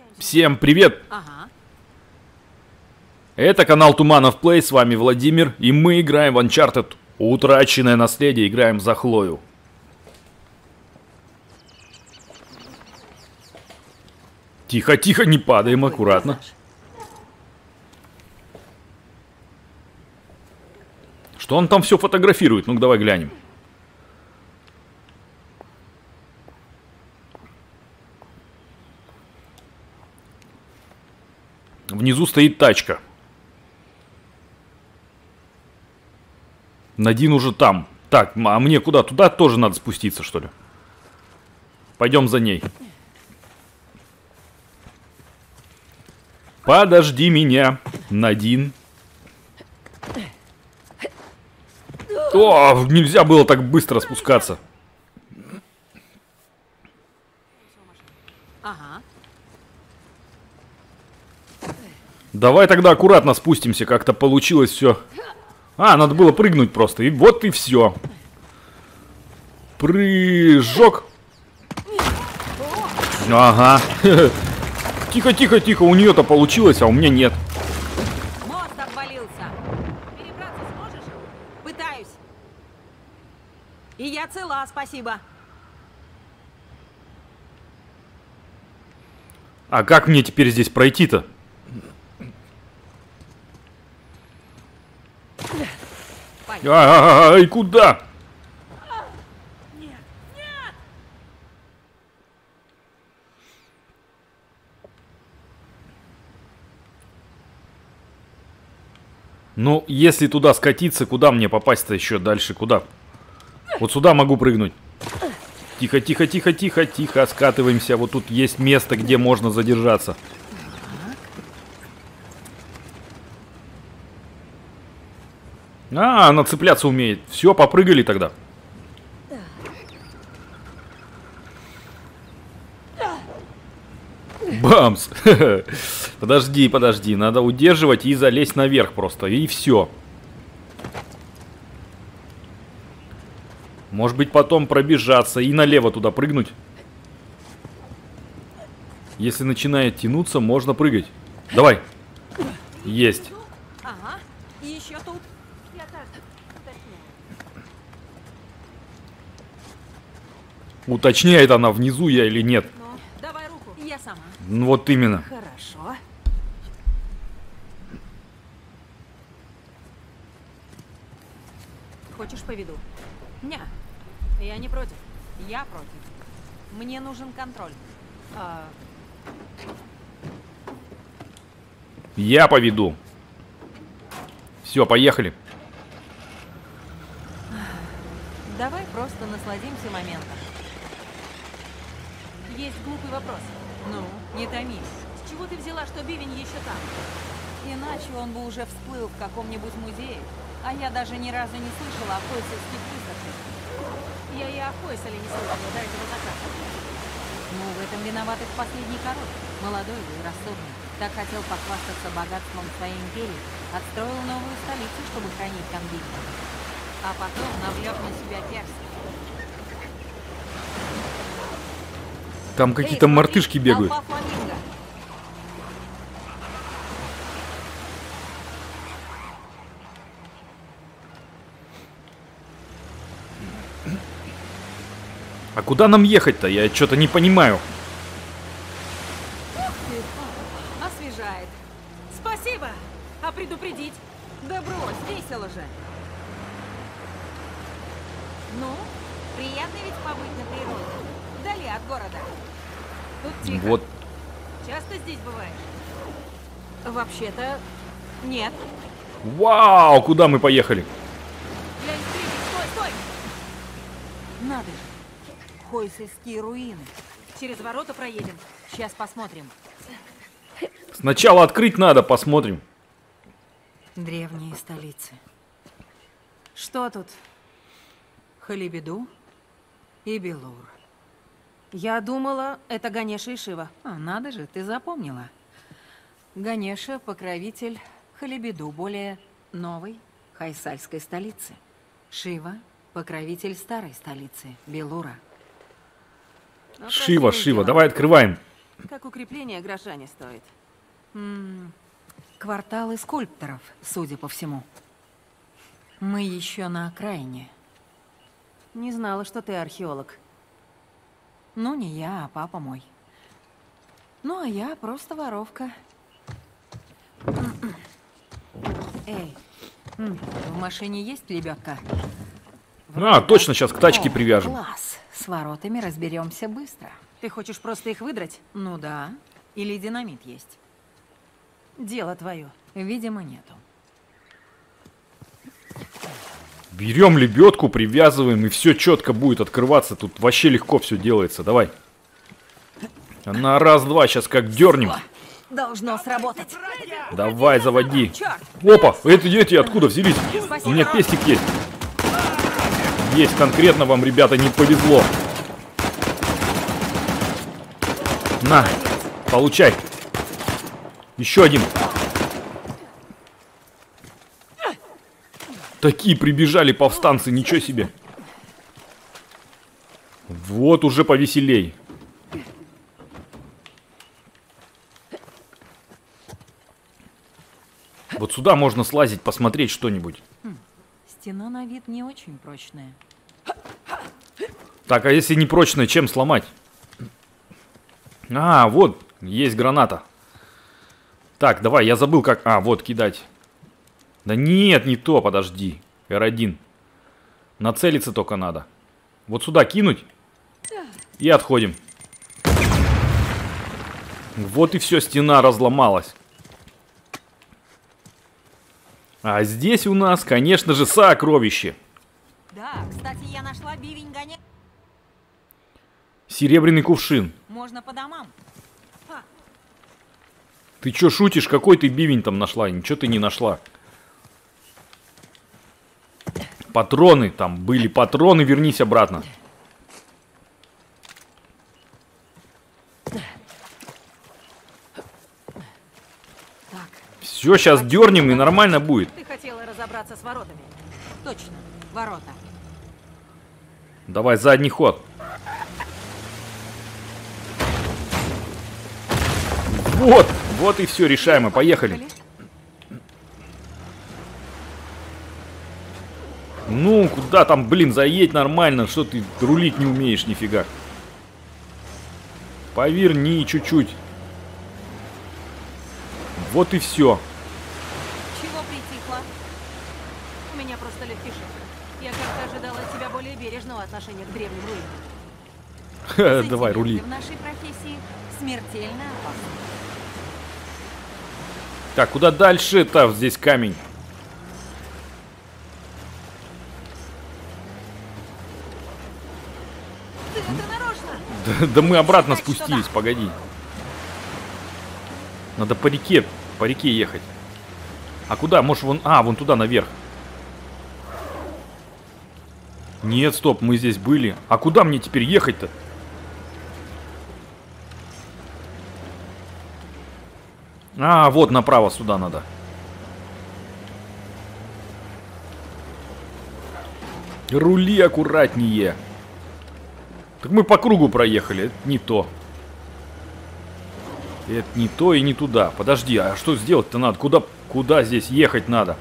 Всем привет! Это канал Туманов Плей, с вами Владимир, и мы играем в Uncharted Утраченное наследие, играем за Хлою. Тихо, тихо, не падаем, аккуратно. Что он там все фотографирует? Ну-ка, давай глянем. Внизу стоит тачка. Надин уже там. Так, а мне куда? Туда тоже надо спуститься, что ли? Пойдем за ней. Подожди меня, Надин. О, нельзя было так быстро спускаться. Давай тогда аккуратно спустимся, как-то получилось все. А, надо было прыгнуть просто, и вот и все. Прыжок. Ага. Тихо, тихо, тихо, у нее-то получилось, а у меня нет. Мост обвалился. Перебраться сможешь? Пытаюсь. И я цела, спасибо. А как мне теперь здесь пройти-то? Ай, куда? Нет, нет! Ну, если туда скатиться, куда мне попасть-то еще дальше? Куда? Вот сюда могу прыгнуть. Тихо, тихо, тихо, тихо, тихо. Скатываемся. Вот тут есть место, где можно задержаться. А, она цепляться умеет. Все, попрыгали тогда. Бамс. Подожди, подожди. Надо удерживать и залезть наверх просто. И все. Может быть, потом пробежаться и налево туда прыгнуть. Если начинает тянуться, можно прыгать. Давай. Есть. Ага, еще тут. Я так Уточняет она, внизу я или нет. Ну, давай руку, я сама. Ну, вот именно. Хорошо. Хочешь поведу? Ня. Я не против. Я против. Мне нужен контроль. Я поведу. Все, поехали. Давай просто насладимся моментом. Есть глупый вопрос. Ну, не томи. С чего ты взяла, что бивень еще там? Иначе он бы уже всплыл в каком-нибудь музее. А я даже ни разу не слышала о Хойсельских выставках. Я и о Хойселе не слышала до этого заката. Ну, в этом виноват их последний король. Молодой и рассудный. Так хотел похвастаться богатством своей империи. Отстроил новую столицу, чтобы хранить там бивень. А потом навлек на себя перст. Там какие-то мартышки бегают. Толпа фламинго. А куда нам ехать-то? Я что-то не понимаю. Освежает. Спасибо. А предупредить? Да брось, весело же. Ну, приятно ведь побыть на природе. Вдали от города. Тут тихо. Вот. Часто здесь бываешь? Вообще-то, нет. Вау, куда мы поехали? Глянь впереди, стой, стой! Надо же. Хойсельские руины. Через ворота проедем. Сейчас посмотрим. Сначала открыть надо, посмотрим. Древние столицы. Что тут? Халибиду и Белур. Я думала, это Ганеша и Шива. А, надо же, ты запомнила. Ганеша – покровитель Халибиду, более новой хайсальской столицы. Шива – покровитель старой столицы, Белура. Шива, Шива, давай открываем. Как укрепление гроша не стоит. Кварталы скульпторов, судя по всему. Мы еще на окраине. Не знала, что ты археолог. Ну, не я, а папа мой. Ну, а я просто воровка. Эй, в машине есть лебедка? Точно, сейчас к тачке привяжем. Класс. С воротами разберемся быстро. Ты хочешь просто их выдрать? Ну да. Или динамит есть? Дело твое. Видимо, нету. Берем лебедку, привязываем, и все четко будет открываться. Тут вообще легко все делается. Давай. На раз-два, сейчас как дернем. Должно сработать. Давай, заводи. Черт! Опа, эти откуда взялись? У меня пестик есть. Есть, конкретно вам, ребята, не повезло. На, получай. Еще один. Такие прибежали повстанцы, ничего себе. Вот уже повеселей. Вот сюда можно слазить, посмотреть что-нибудь. Стена на вид не очень прочная. Так, а если не прочная, чем сломать? А, вот, есть граната. Так, давай, я забыл как... А, вот, кидать. Да нет, не то, подожди. R1. Нацелиться только надо. Вот сюда кинуть. И отходим. Вот и все, стена разломалась. А здесь у нас, конечно же, сокровище. Да, кстати, я нашла бивень гоня. Серебряный кувшин. Можно по домам. Ты чё шутишь? Какой ты бивень там нашла? Ничего ты не нашла. Патроны, там были патроны, вернись обратно. Все, сейчас дернем и нормально будет. Ты хотела разобраться с воротами. Точно, ворота. Давай, задний ход. Вот и все, решаемо, поехали. Ну, куда там, блин, заедь нормально, что ты рулить не умеешь нифига. Поверни чуть-чуть. Вот и все. Чего притихла? У меня просто легкий шок. Я как-то ожидала от тебя более бережного отношения к древним руинам. Давай, рули. В нашей профессии смертельно опасно. Так, куда дальше-то? Здесь камень. Ты это нарочно! Да мы обратно спустились, погоди. Надо по реке ехать. А куда? Может вон... А, вон туда, наверх. Нет, стоп, мы здесь были. А куда мне теперь ехать-то? А, вот направо сюда надо. Рули аккуратнее. Так мы по кругу проехали, это не то. Это не то и не туда. Подожди, а что сделать-то надо? Куда здесь ехать надо?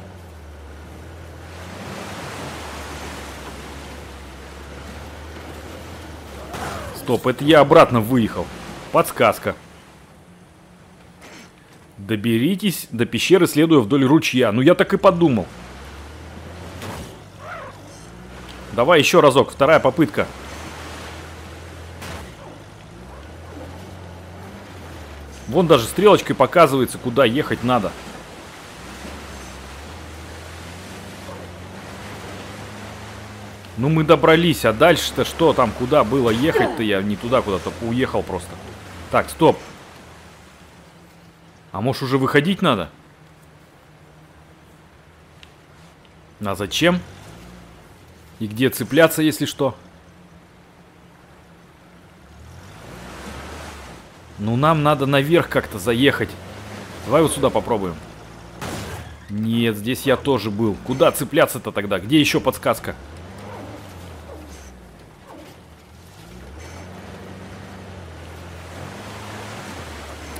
Стоп, это я обратно выехал. Подсказка. Доберитесь до пещеры, следуя вдоль ручья. Ну, я так и подумал. Давай еще разок, вторая попытка. Вон даже стрелочкой показывается, куда ехать надо. Ну, мы добрались, а дальше-то что там, куда было ехать-то? Я не туда куда-то уехал просто. Так, стоп. А может уже выходить надо? А зачем? И где цепляться, если что? Ну, нам надо наверх как-то заехать. Давай вот сюда попробуем. Нет, здесь я тоже был. Куда цепляться-то тогда? Где еще подсказка?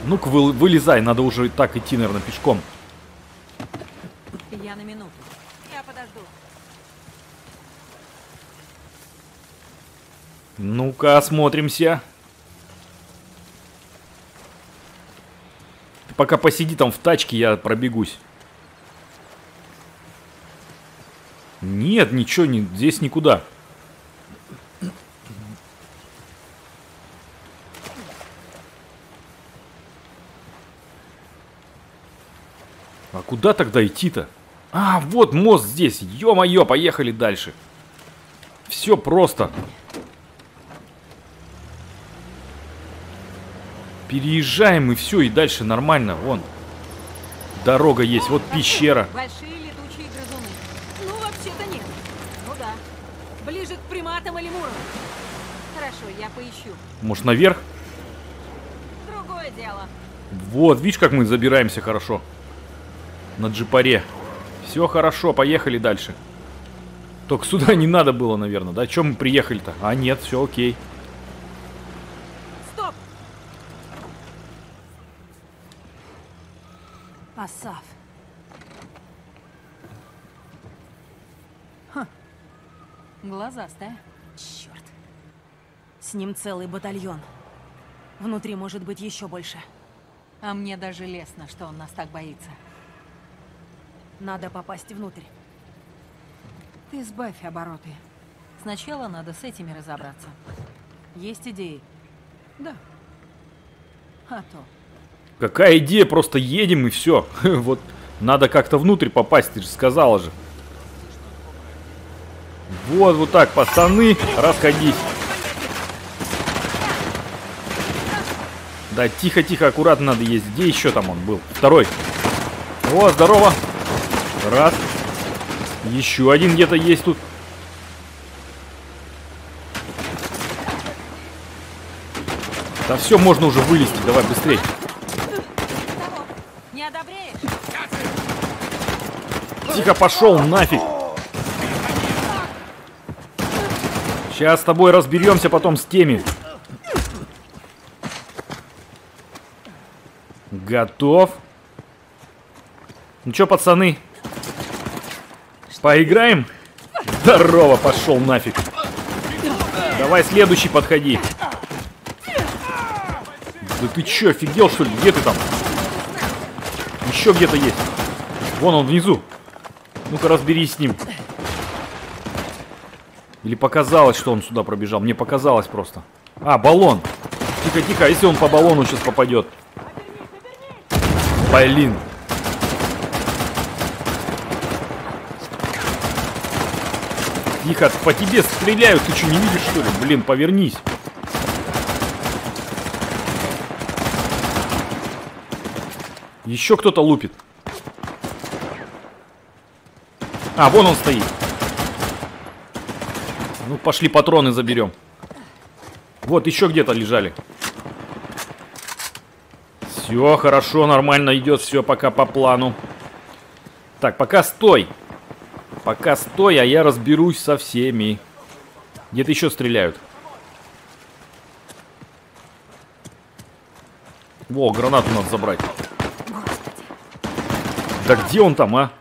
Ну-ка, вылезай, надо уже так идти, наверное, пешком. Я на минуту. Я подожду. Ну-ка, осмотримся. Ты пока посиди там в тачке, я пробегусь. Нет, ничего, здесь никуда. А куда тогда идти-то? А, вот мост здесь. Ё-моё, поехали дальше. Все просто. Переезжаем и все, и дальше нормально. Вон. Дорога есть, вот пещера. Большие летучие грызуны. Ну, вообще-то нет. Ну да. Ближе к приматам или мурам. Хорошо, я поищу. Может, наверх? Другое дело. Вот, видишь, как мы забираемся хорошо. На джипаре. Все хорошо, поехали дальше. Только сюда не надо было, наверное, да? Чем мы приехали-то? А, нет, все окей. Стоп! Асаф. Глазастая. Черт. С ним целый батальон. Внутри может быть еще больше. А мне даже лестно, что он нас так боится. Надо попасть внутрь. Ты сбавь обороты. Сначала надо с этими разобраться. Есть идеи? Да. А то. Какая идея? Просто едем и все. Вот надо как-то внутрь попасть, ты же сказала же. Вот так, пацаны, расходись. Да, тихо-тихо, аккуратно надо ездить. Где еще там он был? Второй. О, здорово. Раз. Еще один где-то есть тут. Да все, можно уже вылезти. Давай быстрей. Не одобряешь? Тихо, пошел нафиг. Сейчас с тобой разберемся потом с теми. Готов. Ну чё, пацаны? Поиграем? Здорово, пошел нафиг. Давай следующий подходи. Да ты чё, офигел что ли? Где ты там? Еще где-то есть. Вон он внизу. Ну-ка разберись с ним. Или показалось, что он сюда пробежал? Мне показалось просто. А, баллон. Тихо-тихо, а если он по баллону сейчас попадет? Блин. Тихо, по тебе стреляют, ты что, не видишь, что ли? Блин, повернись. Еще кто-то лупит. А, вон он стоит. Ну, пошли патроны заберем. Вот, еще где-то лежали. Все, хорошо, нормально идет, все пока по плану. Так, пока стой. Пока стой, а я разберусь со всеми. Где-то еще стреляют. Во, гранату надо забрать. Да где он там, а?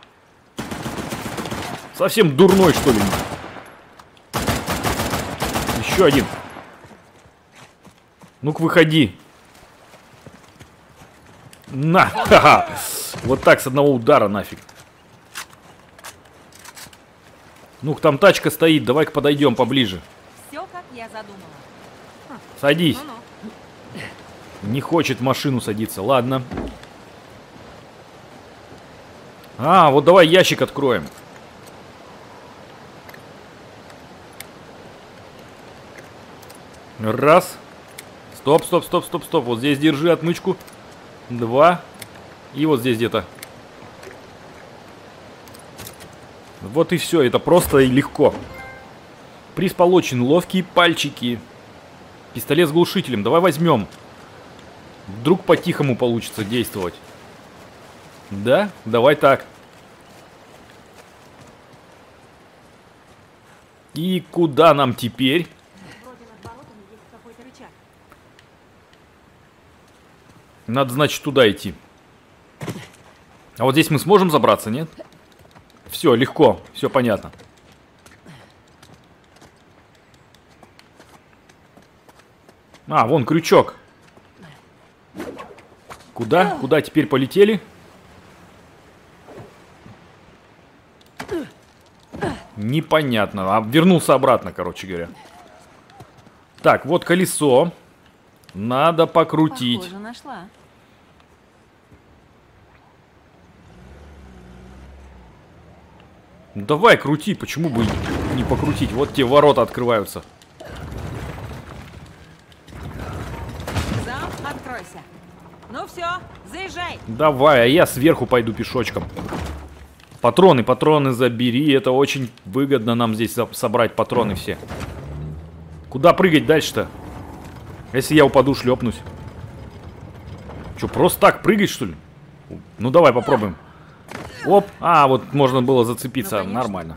Совсем дурной, что ли? Еще один. Ну-ка, выходи. На, ха-ха. Вот так, с одного удара нафиг. Ну-ка, там тачка стоит, давай-ка подойдем поближе. Все, как я задумала. Садись. Ну-ну. Не хочет в машину садиться, ладно. А, вот давай ящик откроем. Раз. Стоп, стоп, стоп, стоп, стоп. Вот здесь держи отмычку. Два. И вот здесь где-то. Вот и все. Это просто и легко. Приз получен. Ловкие пальчики. Пистолет с глушителем. Давай возьмем. Вдруг по-тихому получится действовать. Да? Давай так. И куда нам теперь? Вроде над воротами есть какой-то рычаг. Надо, значит, туда идти. А вот здесь мы сможем забраться, нет? Все, легко, все понятно. А, вон крючок. Куда? Куда теперь полетели? Непонятно. А вернулся обратно, короче говоря. Так, вот колесо. Надо покрутить. Похоже, нашла. Ну, давай, крути. Почему бы не покрутить? Вот те ворота открываются. Зам, откройся. Ну все, заезжай. Давай, а я сверху пойду пешочком. Патроны забери. Это очень выгодно нам здесь собрать патроны все. Куда прыгать дальше-то? Если я упаду, шлепнусь. Что, просто так прыгать, что ли? Ну, давай попробуем. Оп. А, вот можно было зацепиться. Ну, нормально.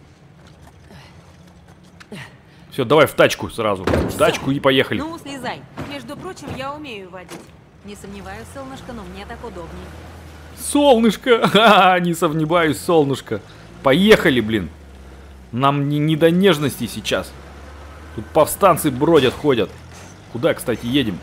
Все, давай в тачку сразу. В тачку и поехали. Ну, слезай. Между прочим, я умею водить. Не сомневаюсь, солнышко, но мне так удобнее. Солнышко! Ха-ха, не сомневаюсь, солнышко. Поехали, блин. Нам не до нежности сейчас. Тут повстанцы бродят, ходят. Куда, кстати, едем?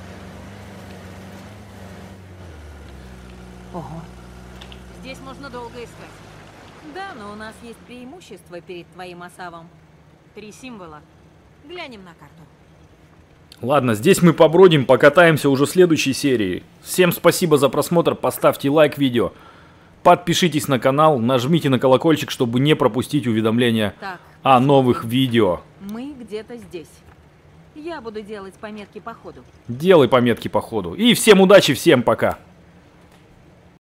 Ого. Здесь можно долго искать. Да, но у нас есть преимущество перед твоим осавом. 3 символа. Глянем на карту. Ладно, здесь мы побродим, покатаемся уже в следующей серии. Всем спасибо за просмотр, поставьте лайк видео. Подпишитесь на канал, нажмите на колокольчик, чтобы не пропустить уведомления Так, о новых видео. мы где-то здесь. Я буду делать пометки по ходу. Делай пометки по ходу. И всем удачи, всем пока.